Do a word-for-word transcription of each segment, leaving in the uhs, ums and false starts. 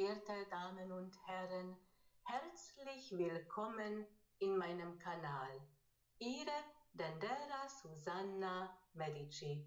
verehrte Damen und Herren, herzlich willkommen in meinem Kanal. Ihre Dendera Susanna Medici.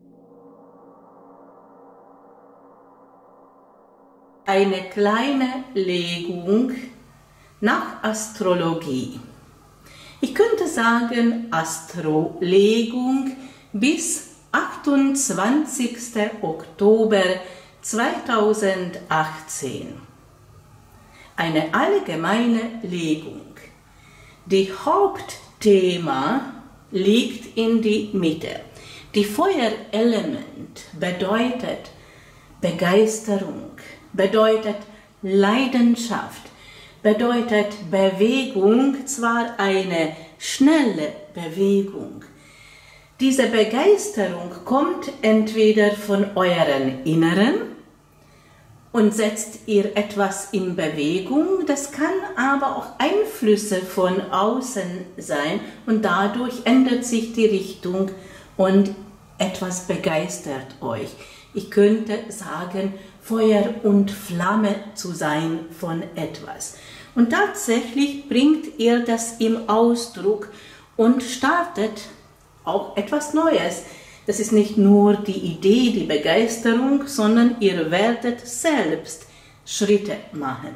Eine kleine Legung nach Astrologie. Ich könnte sagen Astrolegung bis achtundzwanzigsten Oktober zweitausendachtzehn. Eine allgemeine Legung. Die Hauptthema liegt in die Mitte. Die Feuerelement bedeutet Begeisterung, bedeutet Leidenschaft, bedeutet Bewegung, zwar eine schnelle Bewegung. Diese Begeisterung kommt entweder von euren Inneren und setzt ihr etwas in Bewegung, das kann aber auch Einflüsse von außen sein und dadurch ändert sich die Richtung und etwas begeistert euch. Ich könnte sagen, Feuer und Flamme zu sein von etwas. Und tatsächlich bringt ihr das im Ausdruck und startet auch etwas Neues. Das ist nicht nur die Idee, die Begeisterung, sondern ihr werdet selbst Schritte machen.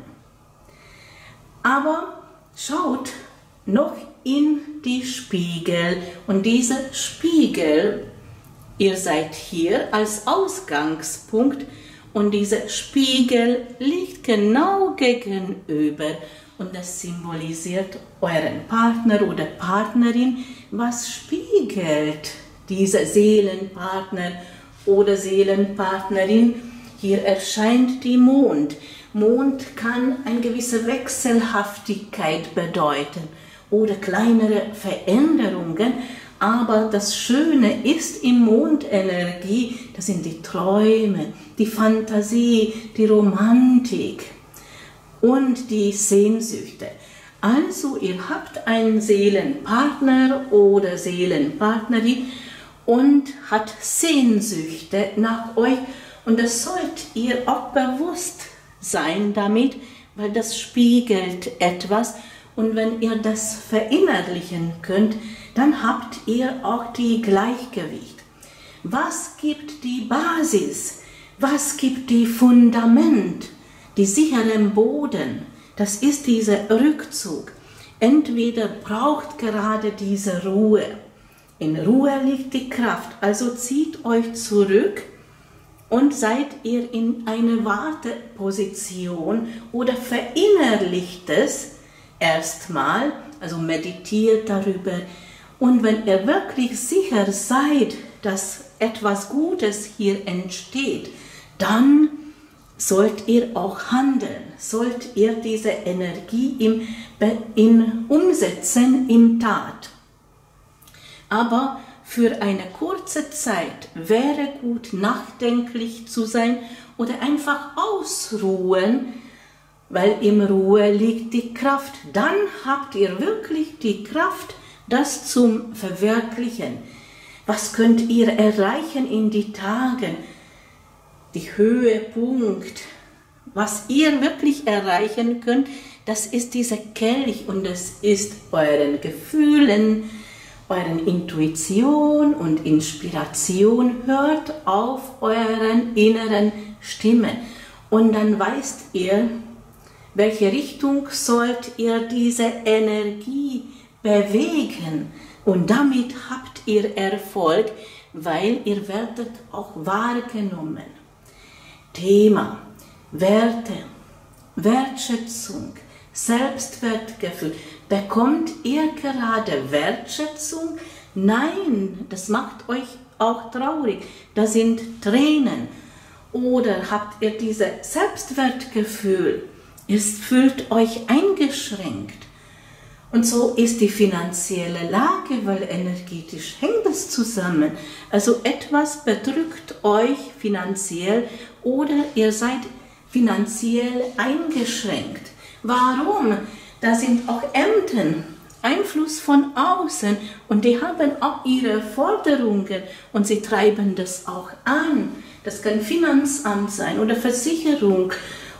Aber schaut noch in die Spiegel und diese Spiegel, ihr seid hier als Ausgangspunkt und dieser Spiegel liegt genau gegenüber und das symbolisiert euren Partner oder Partnerin. Was spiegelt dieser Seelenpartner oder Seelenpartnerin? Hier erscheint die Mond. Mond kann eine gewisse Wechselhaftigkeit bedeuten oder kleinere Veränderungen. Aber das Schöne ist in Mondenergie, das sind die Träume, die Fantasie, die Romantik und die Sehnsüchte. Also ihr habt einen Seelenpartner oder Seelenpartnerin und hat Sehnsüchte nach euch und das sollt ihr auch bewusst sein damit, weil das spiegelt etwas und wenn ihr das verinnerlichen könnt, dann habt ihr auch die Gleichgewicht. Was gibt die Basis? Was gibt die Fundament? Die sicheren Boden? Das ist dieser Rückzug. Entweder braucht gerade diese Ruhe. In Ruhe liegt die Kraft. Also zieht euch zurück und seid ihr in eine Warteposition oder verinnerlicht es erstmal, also meditiert darüber. Und wenn ihr wirklich sicher seid, dass etwas Gutes hier entsteht, dann sollt ihr auch handeln, sollt ihr diese Energie im, in umsetzen in Tat. Aber für eine kurze Zeit wäre gut, nachdenklich zu sein oder einfach ausruhen, weil in Ruhe liegt die Kraft. Dann habt ihr wirklich die Kraft, das zum Verwirklichen. Was könnt ihr erreichen in die Tagen? Die Höhepunkt, was ihr wirklich erreichen könnt, das ist dieser Kelch und das ist euren Gefühlen, euren Intuition und Inspiration. Hört auf euren inneren Stimme und dann weißt ihr, welche Richtung sollt ihr diese Energie bewegen und damit habt ihr Erfolg, weil ihr werdet auch wahrgenommen. Thema, Werte, Wertschätzung, Selbstwertgefühl. Bekommt ihr gerade Wertschätzung? Nein, das macht euch auch traurig. Da sind Tränen. Oder habt ihr dieses Selbstwertgefühl? Ihr fühlt euch eingeschränkt. Und so ist die finanzielle Lage, weil energetisch hängt es zusammen. Also etwas bedrückt euch finanziell oder ihr seid finanziell eingeschränkt. Warum? Da sind auch Ämter, Einfluss von außen und die haben auch ihre Forderungen und sie treiben das auch an. Das kann Finanzamt sein oder Versicherung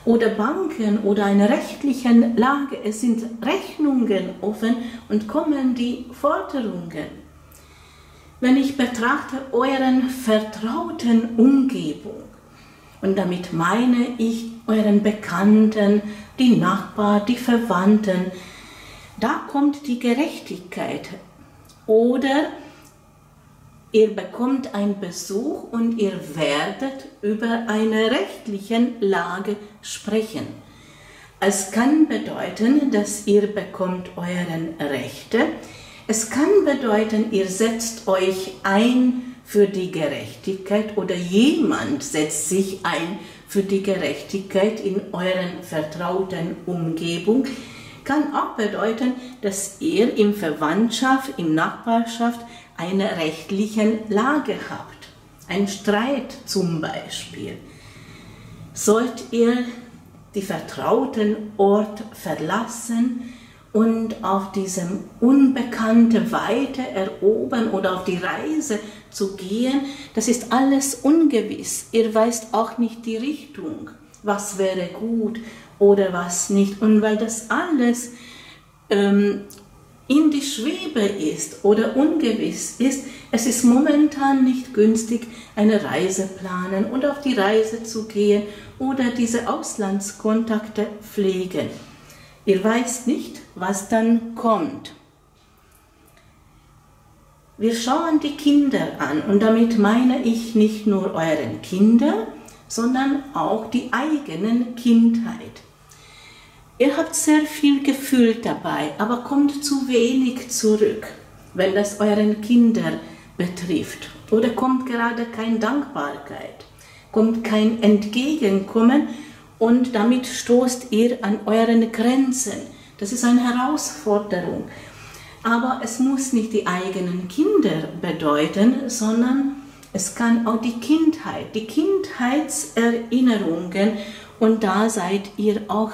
oder Banken oder einer rechtlichen Lage. Es sind Rechnungen offen und kommen die Forderungen. Wenn ich betrachte euren vertrauten Umgebung, und damit meine ich euren Bekannten, die Nachbarn, die Verwandten, da kommt die Gerechtigkeit. Oder ihr bekommt einen Besuch und ihr werdet über eine rechtliche Lage sprechen. Es kann bedeuten, dass ihr bekommt euren Rechte. Es kann bedeuten, ihr setzt euch ein für die Gerechtigkeit oder jemand setzt sich ein für die Gerechtigkeit in euren vertrauten Umgebung. Kann auch bedeuten, dass ihr in Verwandtschaft, in Nachbarschaft eine rechtliche Lage habt. Ein Streit zum Beispiel. Sollt ihr die vertrauten Ort verlassen und auf diesem unbekannte Weite erobern oder auf die Reise zu gehen, das ist alles ungewiss. Ihr weißt auch nicht die Richtung, was wäre gut oder was nicht. Und weil das alles ähm, in die Schwebe ist oder ungewiss ist, es ist momentan nicht günstig, eine Reise planen oder auf die Reise zu gehen oder diese Auslandskontakte pflegen. Ihr weißt nicht, was dann kommt. Wir schauen die Kinder an und damit meine ich nicht nur euren Kinder, sondern auch die eigenen Kindheit. Ihr habt sehr viel Gefühl dabei, aber kommt zu wenig zurück, wenn das euren Kinder betrifft. Oder kommt gerade keine Dankbarkeit, kommt kein Entgegenkommen und damit stoßt ihr an euren Grenzen. Das ist eine Herausforderung. Aber es muss nicht die eigenen Kinder bedeuten, sondern es kann auch die Kindheit, die Kindheitserinnerungen, und da seid ihr auch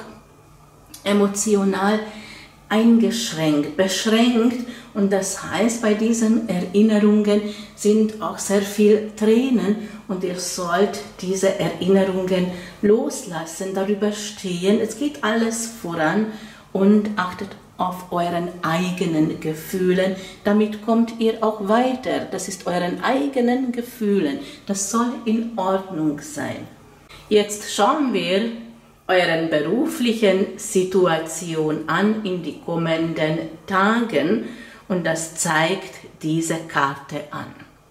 emotional eingeschränkt, beschränkt, und das heißt, bei diesen Erinnerungen sind auch sehr viel Tränen und ihr sollt diese Erinnerungen loslassen, darüber stehen. Es geht alles voran und achtet auf euren eigenen Gefühlen, damit kommt ihr auch weiter. Das ist euren eigenen Gefühlen, das soll in Ordnung sein. Jetzt schauen wir euren beruflichen Situation an in die kommenden Tagen und das zeigt diese Karte an.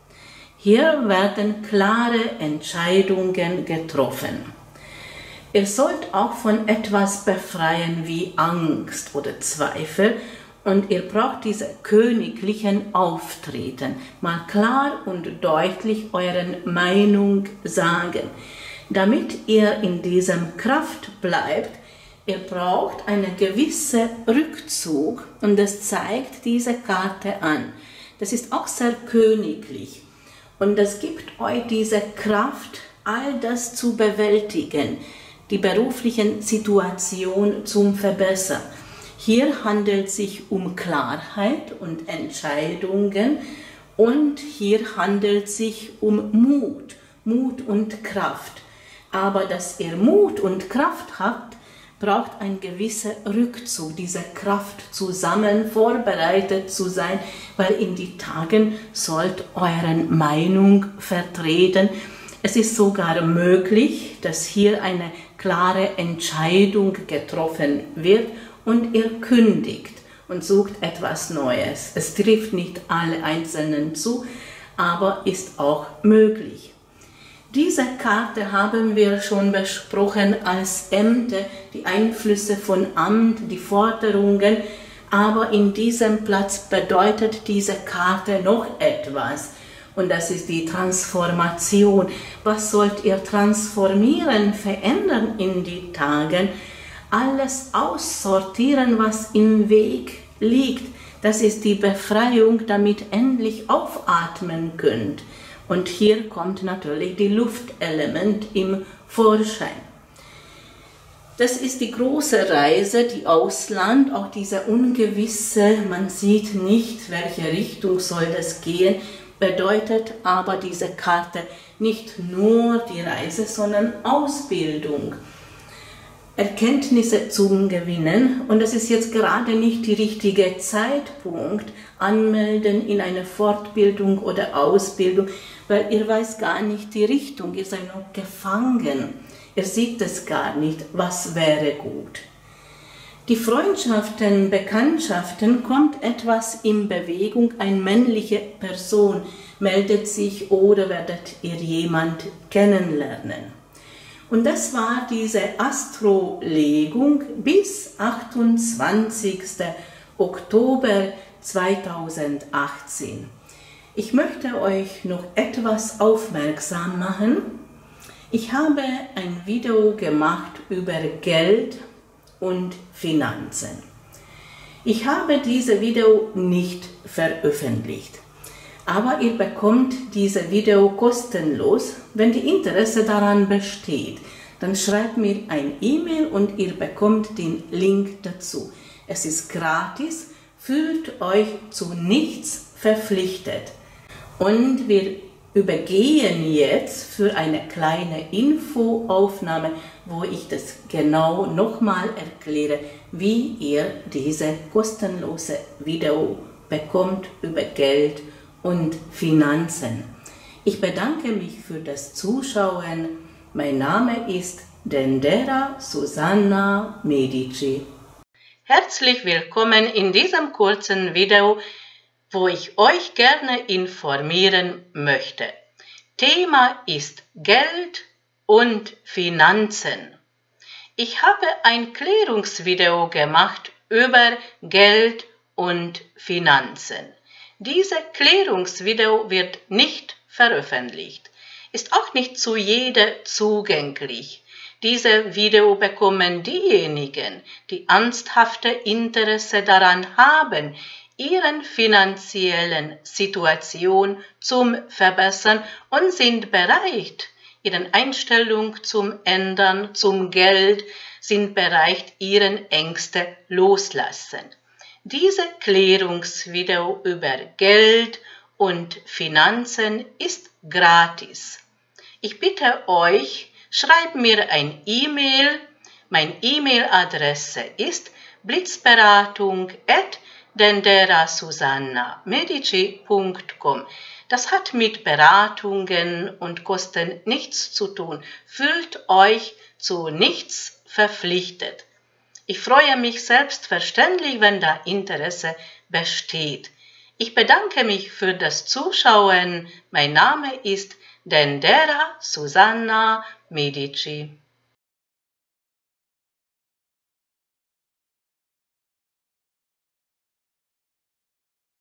Hier werden klare Entscheidungen getroffen. Ihr sollt auch von etwas befreien wie Angst oder Zweifel und ihr braucht diese königlichen Auftreten. Mal klar und deutlich euren Meinung sagen. Damit ihr in diesem Kraft bleibt, ihr braucht einen gewissen Rückzug und das zeigt diese Karte an. Das ist auch sehr königlich und das gibt euch diese Kraft, all das zu bewältigen, die beruflichen Situation zum Verbessern. Hier handelt es sich um Klarheit und Entscheidungen und hier handelt es sich um Mut, Mut und Kraft. Aber dass ihr Mut und Kraft habt, braucht ein gewisser Rückzug, diese Kraft zusammen vorbereitet zu sein, weil in die Tagen sollt eure Meinung vertreten. Es ist sogar möglich, dass hier eine klare Entscheidung getroffen wird und ihr kündigt und sucht etwas Neues. Es trifft nicht alle Einzelnen zu, aber ist auch möglich. Diese Karte haben wir schon besprochen als Ämter, die Einflüsse von Amt, die Forderungen, aber in diesem Platz bedeutet diese Karte noch etwas. Und das ist die Transformation. Was sollt ihr transformieren, verändern in die Tagen? Alles aussortieren, was im Weg liegt. Das ist die Befreiung, damit endlich aufatmen könnt. Und hier kommt natürlich die Luftelement im Vorschein. Das ist die große Reise, die Ausland, auch diese ungewisse, man sieht nicht, welche Richtung soll das gehen, bedeutet aber diese Karte nicht nur die Reise, sondern Ausbildung. Erkenntnisse zu gewinnen und es ist jetzt gerade nicht der richtige Zeitpunkt, anmelden in eine Fortbildung oder Ausbildung, weil ihr weiß gar nicht die Richtung, ihr seid noch gefangen, ihr seht es gar nicht, was wäre gut. Die Freundschaften, Bekanntschaften, kommt etwas in Bewegung, eine männliche Person meldet sich oder werdet ihr jemand kennenlernen. Und das war diese Astrolegung bis achtundzwanzigsten Oktober zweitausendachtzehn. Ich möchte euch noch etwas aufmerksam machen. Ich habe ein Video gemacht über Geld und Finanzen. Ich habe dieses Video nicht veröffentlicht, aber ihr bekommt dieses Video kostenlos. Wenn die Interesse daran besteht, dann schreibt mir ein E-Mail und ihr bekommt den Link dazu. Es ist gratis, fühlt euch zu nichts verpflichtet. Und wir übergehen jetzt für eine kleine Infoaufnahme, wo ich das genau nochmal erkläre, wie ihr diese kostenlose Video bekommt über Geld und Finanzen. Ich bedanke mich für das Zuschauen. Mein Name ist Dendera Susanna Medici. Herzlich willkommen in diesem kurzen Video, wo ich euch gerne informieren möchte. Thema ist Geld und Finanzen. Ich habe ein Klärungsvideo gemacht über Geld und Finanzen. Dieses Klärungsvideo wird nicht veröffentlicht, ist auch nicht zu jedem zugänglich. Dieses Video bekommen diejenigen, die ernsthafte Interesse daran haben, ihren finanziellen Situation zum Verbessern und sind bereit, ihre Einstellung zum Ändern, zum Geld, sind bereit, ihren Ängste loslassen. Dieses Klärungsvideo über Geld und Finanzen ist gratis. Ich bitte euch, schreibt mir ein E-Mail. Meine E-Mail-Adresse ist blitzberatung at dendera susanna medici punkt com. Das hat mit Beratungen und Kosten nichts zu tun. Fühlt euch zu nichts verpflichtet. Ich freue mich selbstverständlich, wenn da Interesse besteht. Ich bedanke mich für das Zuschauen. Mein Name ist Dendera Susanna Medici.